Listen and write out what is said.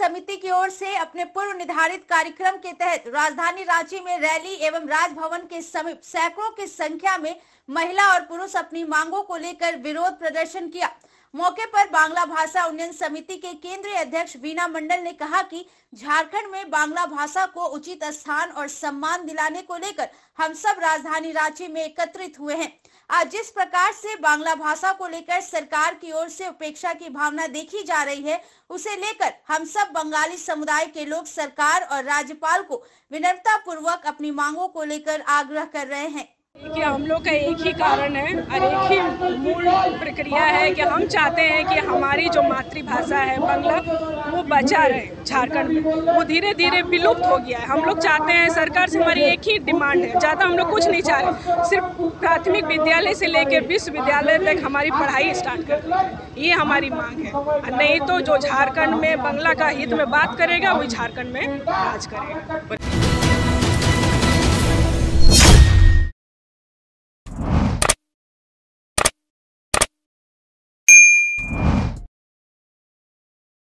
समिति की ओर से अपने पूर्व निर्धारित कार्यक्रम के तहत राजधानी रांची में रैली एवं राजभवन के समीप सैकड़ों की संख्या में महिला और पुरुष अपनी मांगों को लेकर विरोध प्रदर्शन किया। मौके पर बांग्ला भाषा उन्नयन समिति के केंद्रीय अध्यक्ष वीना मंडल ने कहा कि झारखंड में बांग्ला भाषा को उचित स्थान और सम्मान दिलाने को लेकर हम सब राजधानी रांची में एकत्रित हुए हैं। आज जिस प्रकार से बांग्ला भाषा को लेकर सरकार की ओर से उपेक्षा की भावना देखी जा रही है, उसे लेकर हम सब बंगाली समुदाय के लोग सरकार और राज्यपाल को विनम्रता पूर्वक अपनी मांगों को लेकर आग्रह कर रहे हैं। कि हम लोग का एक ही कारण है और एक ही मूल प्रक्रिया है कि हम चाहते हैं कि हमारी जो मातृभाषा है बांग्ला वो बचा रहे। झारखंड में वो धीरे धीरे विलुप्त हो गया है। हम लोग चाहते हैं, सरकार से हमारी एक ही डिमांड है, ज़्यादा हम लोग कुछ नहीं चाह रहे, सिर्फ प्राथमिक विद्यालय से लेकर विश्वविद्यालय तक हमारी पढ़ाई स्टार्ट कर दी। ये हमारी मांग है। नहीं तो जो झारखंड में बांग्ला का हित में बात करेगा वही झारखंड में राज करेगा।